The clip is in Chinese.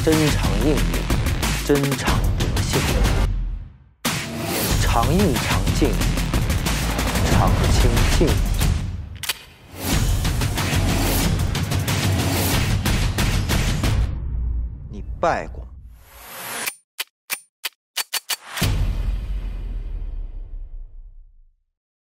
真常应力，真常德性，常应常静，常清静。你拜过吗？